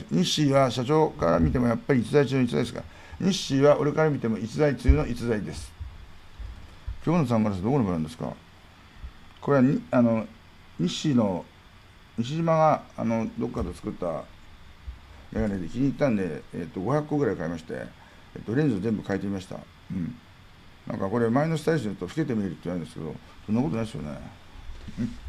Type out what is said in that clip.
日誌は社長から見てもやっぱり逸材中の逸材ですから、日誌は俺から見ても逸材中の逸材です。今日のサングラスどこのブランドですか？これは日誌の西島がどっかで作ったメガネで気に入ったんで、500個ぐらい買いまして、レンズ全部変えてみました。なんかこれ前のスタイルにすると老けて見えるって言われるんですけど、そんなことないですよね。